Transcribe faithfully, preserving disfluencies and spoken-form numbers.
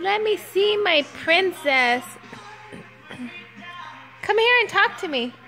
Let me see my princess. Come here and talk to me.